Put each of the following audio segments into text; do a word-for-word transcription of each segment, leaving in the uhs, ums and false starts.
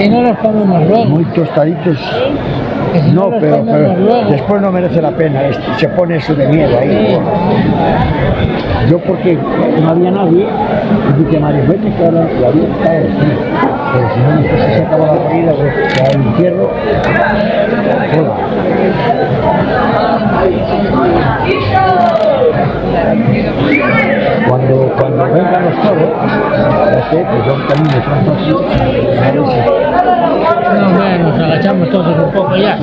si no los comemos luego. Muy tostaditos. Si no, no pero, pero después no merece la pena, se pone eso de miedo ahí. Sí. Yo porque no había nadie, y dije, Mario, vete que ahora la vida estaba aquí. Pero si no, entonces se acaba la corrida, se va al infierno. Bueno. Cuando, cuando vengan los toros, ya sé, pues yo también me trato así. No, bueno, nos agachamos todos un poco ya.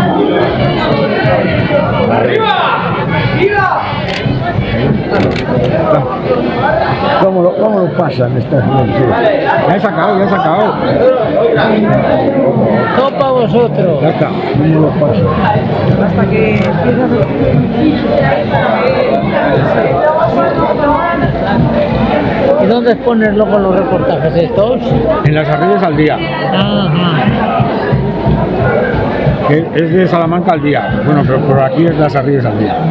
¡Arriba! ¡Viva! ¿Cómo lo, cómo lo pasan estas monturas? Ya he sacado, ya he sacado. Todo para vosotros. Ya está, ¿cómo lo pasan? Hasta que empiezas ¿Y dónde pones luego los reportajes estos? En las Arribes al día. Ajá. Que es de Salamanca al día. Bueno, pero por aquí es las Arribes al día.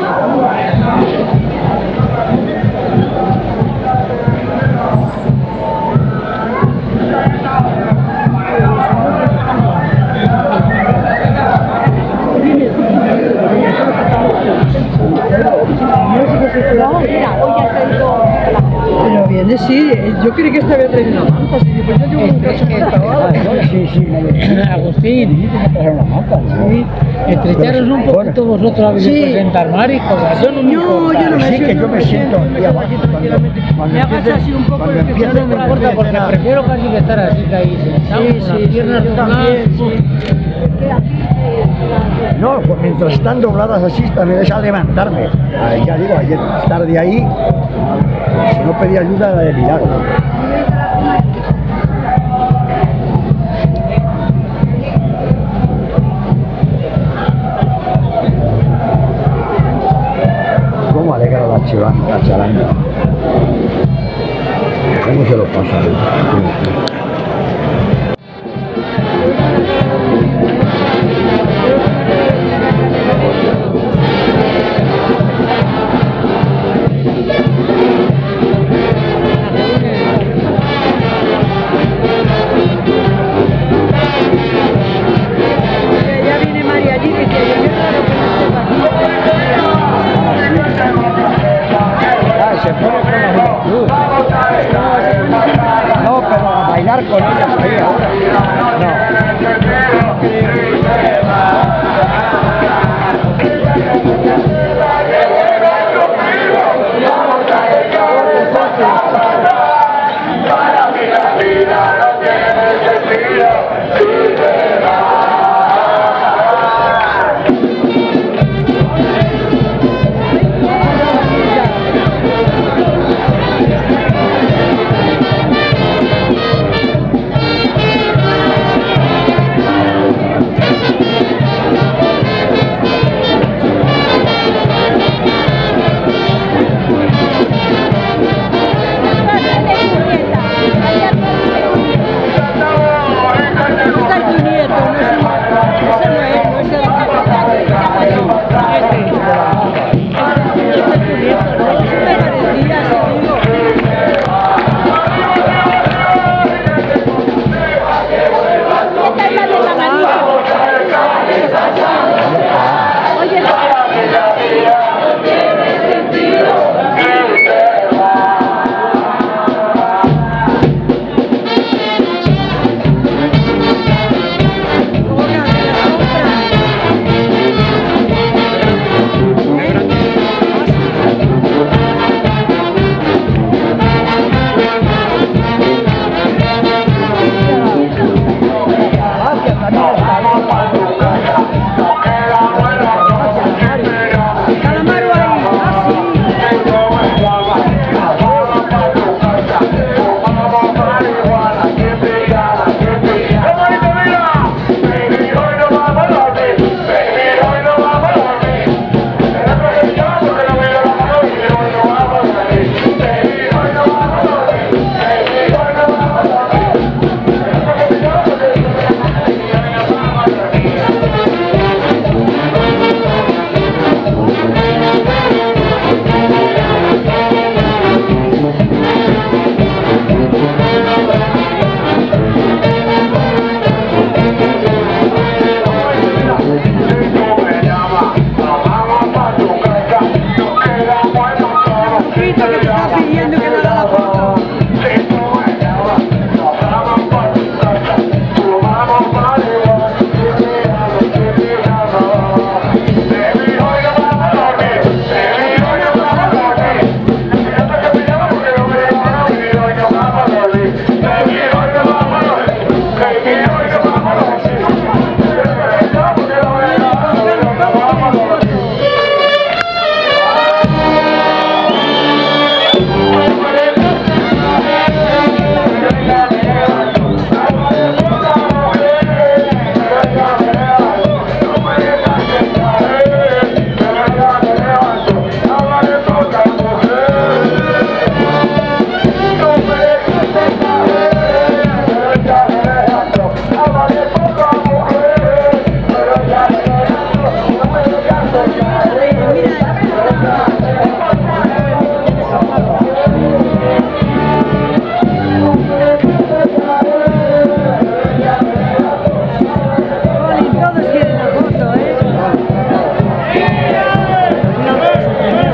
Pero viene, sí, yo creí que esta había traído una manta, sí, pues yo llevo un caso para Sí, sí, Agustín, sí. estrecharos un poquito vosotros a Sí. presentar maricos. Yo no me No, importa. yo no me Sí, que siento, yo me siento aquí abajo. tranquilamente. Cuando Me hagas empiece- así un poco cuando el que empiece- No me importa porque prefiero casi que estar así que ahí sentado, Sí, con las sí, sí, piernas yo dobladas. también, sí. No, pues mientras están dobladas así, me deja levantarme. Ay, ya digo, ayer tarde ahí, si no pedí ayuda era de milagro. ¿Cómo alegra la charanga? La charanga? ¿Cómo se lo pasa? Ya viene María allí, que quiere yo claro que Ah, se pone con la juventud. No, pero a bailar con ellas ahí ahora.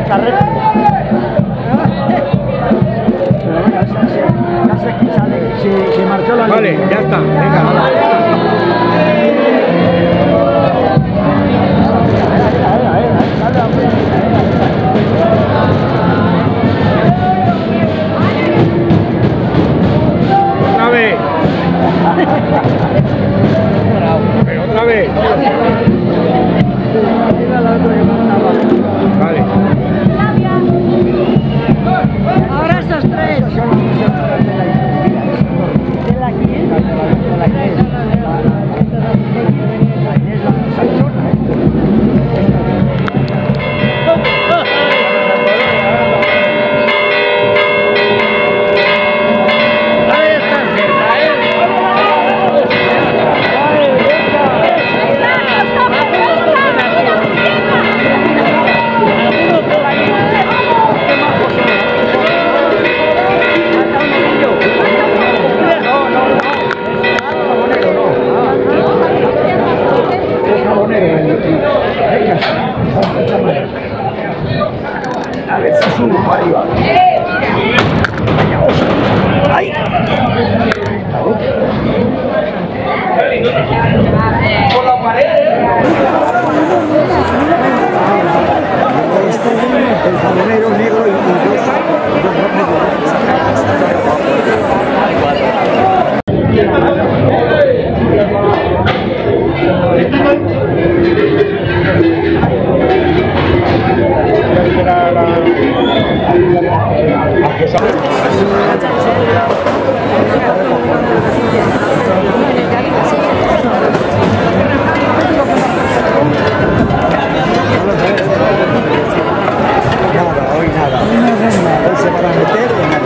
el carrete. Pero bueno, ya se, ya se, que sale, se, se marchó la Vale, línea. ya está. Venga, hala. Otra vez. Pero otra vez. Iba la otra que mandaba. Vale. Ahora esos tres. De la Inés, de la Inés, la Inés, la Sanchona. A ver si subo para arriba. ¡Ay! Por la pared. El jabonero negro y dos Nada, hoy nada. Hoy se van a meter en la